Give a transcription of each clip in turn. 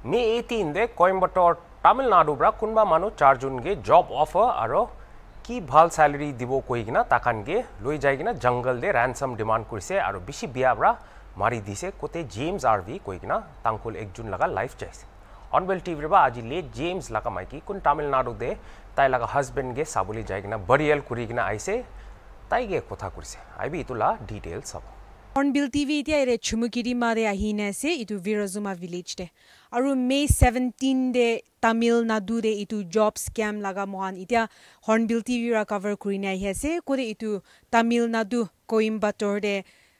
May 18 de Coimbatore Tamil Nadu bra kunba manu 4 jun ge job offer aro ki bhal salary dibo koigina takan ge loi jaigina jungle de ransom demand kurise aro bishi biya bra mari dise kote James RV koigina tangkul ek jun laga life chaise Hornbill TV ba aji late James laga maiki kun Tamil Nadu de tai laga husband ge sabuli jaigina burial kurigina aise tai ge kotha kurise aibi itula details sab Hornbill TV itia ere chumukiri mare ahine se itu Virozuma village de aru May 17 de Tamil Nadu de itu job scam laga mohan itia Hornbill TV ra cover kurina hi ase kore itu Tamil Nadu Coimbatore de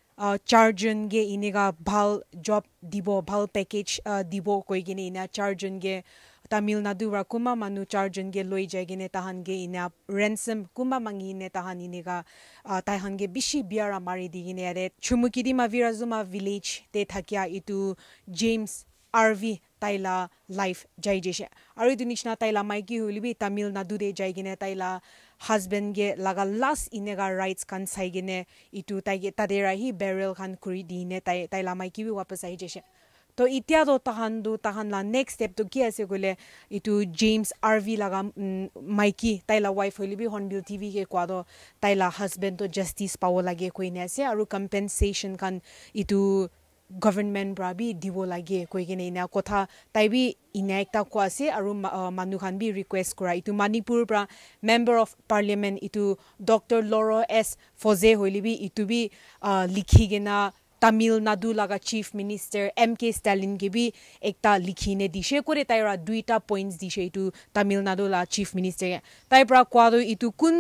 charjon ge inega bhal job dibo bhal package dibo koigine ina charjon ge Tamil Nadu ra kuma manu charjon ge loi jagine tahan ge ina ransom kuma mangi ne tahan inega tahan ge bishi biara mari digine are chumukiri ma Virozuma village te thakia itu James RV taila life jaijeshe aru itu nishna taila maiki hulibi Tamil Nadu de jaigine taila husband ge laga last inega rights kan saigine itu taige tadera hi burial khan kuri dine taila maiki bi wapas aijeshe to itia do tahan la next step to ki ase gole itu James RV laga maiki taila wife holibi Hornbill TV ke kwado taila husband to justice power lage koine ase aru compensation kan itu government brabi dibo lage koigene ina kotha taibi ina ekta ko ase aru manu khan bi request kora itu Manipur pra member of parliament itu Dr. Loro S Foze holibi itu bi likhigena Tamil Nadu laga chief minister MK Stalin ke bi ekta likhine dishe kore taira duita points dishe itu Tamil Nadu la chief minister tai pra kwado itu kun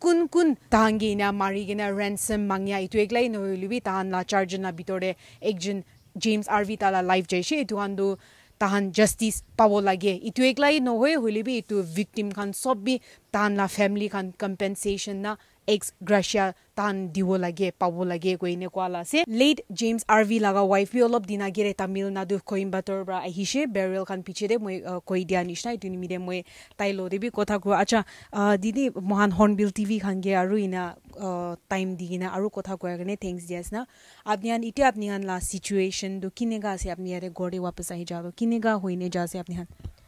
tahange ina mari gena ransom mangya itu eglai no libi tahan la charge na bitore ekjun James RV tala live jaishe itu handu tahan justice pawo lage itu eglai no hoy holibi itu victim khan sob bi tahan la family khan compensation na ex gracia tan diwo lage pawo lage koine kwala se late James RV laga wife bi olop dina gere Tamil Nadu Coimbatore bra ahishe burial kan piche de moi koi dia nishna itu ni mide moi tailo de bi kotha ko acha didi mohan Hornbill TV khange aru ina time digina aru kotha ko agane thanks dias na apnian ite apnian la situation do kinega se apni are gode wapas ahi jado kinega hoine ja se apni han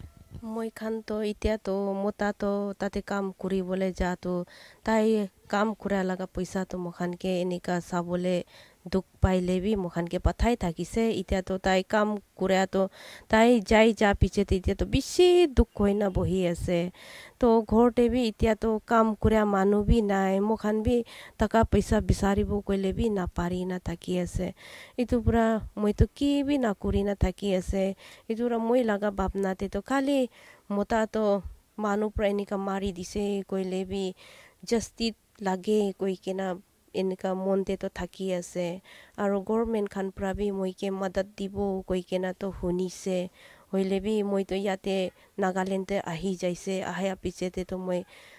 মই খান তো এতিয়া তো মোটা তো তাতে কাম কৰিবলৈ যাতো তাই কাম কৰা লাগা পইচা তো মখানকে এনেকা চাবলে দুখ পাইলে বি মখানকে পাঠাই থাকিছে এতিয়া তো তাই কাম কৰা তো তাই যাই যা পিছে এতিয়া তো বেছি দুখ হৈ না বহি আছে তো ঘৰতে বি এতিয়া তো কাম কৰা মানুহ বি নাই মখান বি টাকা পইচা বিচাৰিব কইলে বি না পাৰি না থাকি আছে ইটো পুৰা মই তো কি বি না কৰি না থাকি আছে ইটো মই লাগা ভাবনাতে তো খালি মোটা তো মানুহ প্রাণিকা মাৰি দিছে কইলে বি জাস্টিস লাগে কই কেনা এনেকা মনতে তো থাকি আছে আৰু গভৰ্নমেন্ট খান প্ৰাবি মইকে মদত দিব কই কেনা তো শুনিছে হইলে বি মই তো ইয়াতে নাগালেণ্ডে আহি যাইছে আহা পিছতে তো মই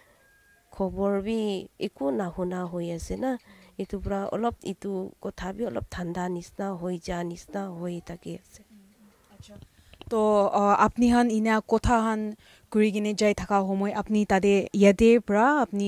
খবৰ বি একো না শুনা হৈ আছে না ইটো পুৰা অলপ ইটো কথা বি অলপ ঠাণ্ডা নিচিনা হৈ যা নিচিনা হৈ থাকি আছে আচ্ছা তো আপনি হান ইনা কথা হান কৰি কিনে যাই থাকা সময় আপনি তাতে ইয়াতে পৰা আপনি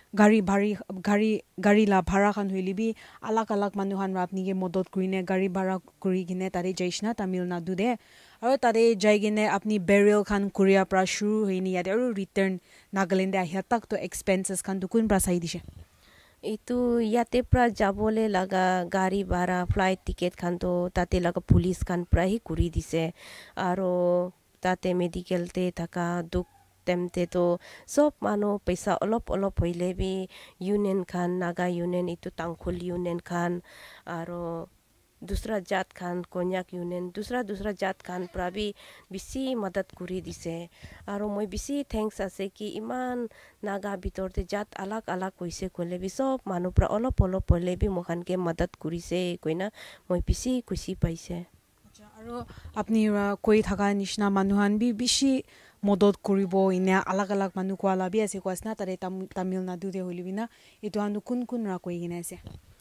গাড়ী লা ভাড়া খান হইলিবি আলাক মানুহ হান আপনি কে মদত কৰিনে গাড়ী ভাড়া কৰি কিনে তাতে যাইছনা তামিল নাডু দে আৰু তাতে যাই কিনে আপনি বেৰিয়েল খান কোৰিয়া পৰা শুৰু হইনি ইয়াতে আৰু ৰিটাৰ্ণ নাগালেণ্ডে আহিয়া তাক তো এক্সপেন্সেস খান তো কোন পৰা চাই দিছে itu yate pra jabole laga gari bara flight ticket khan to tate laga police khan pra hi kuri dise aro tate medical te thaka duk temte to sob mano paisa olop hoile bi union khan naga union itu tangkhul union khan aro दूसरा जात Khan Konyak union दूसरा जात Khan प्राबी BC मदद करी दिसे आरो মই BC thanks আছে কি ইমান নাগা ভিতৰতে জাত আলাক কইছে কলে বি সব মানুহ প্ৰা অলপ হলে বি মখানকে মদত কৰিছে কইনা মই বিছি খুশি পাইছে আচ্ছা আৰু আপনি কই থাকা নিশনা মানুহন বি বিছি মদত কৰিব ইনা আলাক মানুহ কোৱালা বি আছে কোৱাসনা তাৰে তামিল নাডু দে হলিবিনা এটো আনু কোন ৰা কই গিনা আছে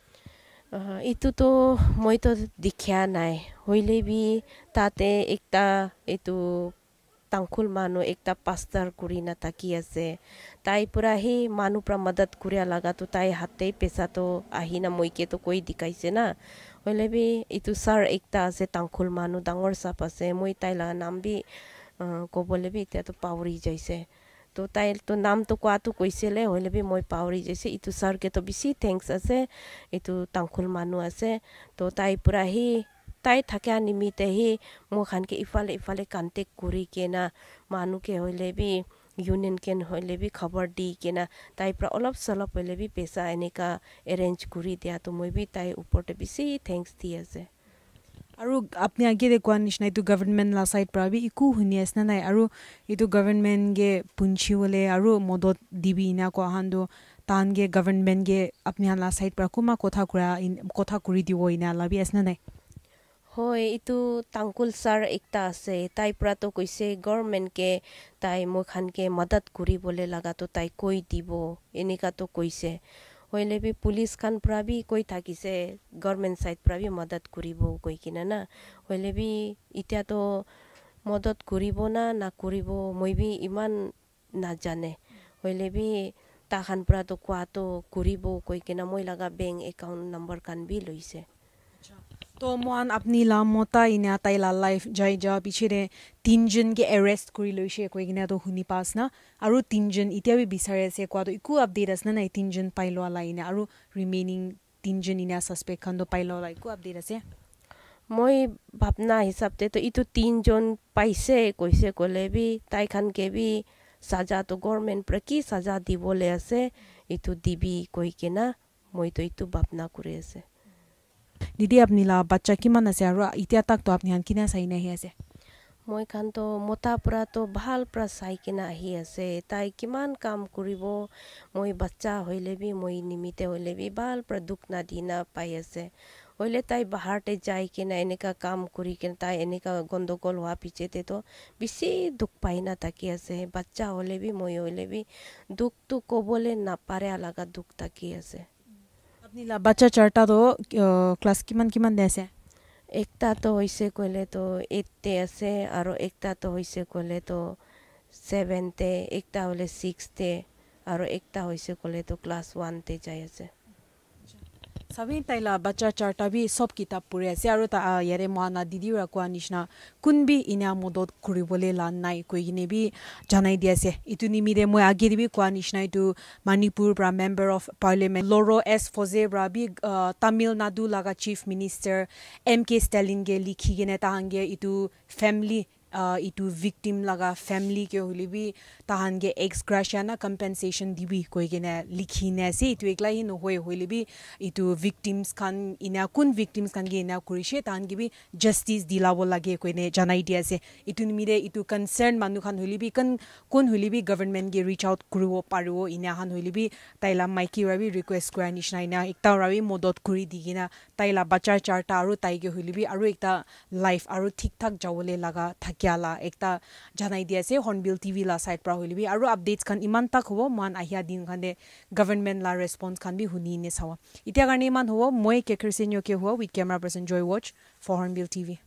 itu to moi to dikhya nai hoile bi tate ekta itu tangkhul manu ekta pastor kuri na taki ase tai pura hi manu pra madad kuria laga to tai hatte pesa to ahina moi ke to koi dikaise na hoile bi itu sir ekta ase tangkhul manu dangor sap ase moi tai la nam bi kobole bi tia to pauri jaise to tai to nam to kwa to koisele hoile bi moi pauri jaise itu sir ke to bisi thanks ase itu tangkhul manu ase to tai pura hi tai thakya nimite hi mo khan ke ifale contact kuri kena manu ke hoile bi union ken hoile bi khabar di kena tai pra olop salop hoile bi pesa eneka arrange kuri dia to moi bi tai uporte bisi thanks di ase aru apni age de kwan nishna itu government la side pra bi iku hunias na nai aru itu government ge punchi wole aru modot dibi na ko hando tan ge government ge apni la side pra kuma kotha kuri diwo ina la bi asna nai hoi itu tangkul sar ekta ase tai pra to koise government ke tai mo khan ke madad kuri bole laga to tai koi dibo enika to koise hoile bi police khan pra bi koi thakise government side pra bi madad kuribo koi kina na hoile bi itia to madad kuribo na kuribo moi bi iman na jane hoile bi ta khan pra to kwa to kuribo koi kina moi laga bank account number kan bi loise to moan apni la mota ina taila life jai ja pichire tinjun ge arrest kuri loise koi gina to huni pas na aru tinjun itia bi bisare se kwa to iku update asna na tinjun pailo la ina aru remaining tinjun ina suspect khan do pailo la iku update ase moi bapna hisab te to itu tinjon paise koise kolebi tai khan ke bi saja to government praki saja dibole ase itu dibi koi kena moi to itu bapna kure ase didi apni la bacha kiman ase aru itia tak to apni han kina sai na hi ase moi khan to mota pra to bhal pra sai kina hi ase tai kiman kam kuribo moi bacha hoile bi moi nimite hoile bi bhal pra duk na dina pai ase hoile tai bahar te jai kina eneka kam kuri kina tai eneka gondogol wa piche te to bisi duk pai na taki ase bacha hoile bi moi hoile bi duk tu kobole na pare alaga duk taki ase apni la bacha charta do class kiman de ase ekta to hoise kole to 8 te ase aro ekta to hoise kole to 7 te ekta hole 6 te aro ekta hoise kole to class 1 te jai ase sabi taila bacha charta bi sob kitab pure ase aru ta yare moana didi ra kwa nishna kunbi ina modot kuribole la nai koigine bi janai dia ase itu nimi de moi age bi kwa nishna itu manipur pra member of parliament loro s fozebra bi tamil nadu laga chief minister mk stalin ge likhi gene ta hange itu family itu victim laga family ke holibi tahan ge ex gratia na compensation dibi koigena likhine ase itu ekla hi no hoi holibi itu victims kan ina kun victims kan ge ina kurishe tahan ge bi justice dilabo lage koine janai dia ase itu nimire itu concern manu khan holibi kan kun holibi government ge reach out kruo paro ina han holibi taila maiki rabi request kra nishna ina ekta rabi modot kuri digina taila bacha charta aru taige holibi aru ekta life aru thik thak jawole laga kyala ekta janai dia se Hornbill TV la side pra holibi aru updates kan iman tak hobo man ahia din khande government la response kan bi huni ne sawa itia garni man hobo moi ke kersenyo ke ho with camera person Joy Watch for Hornbill TV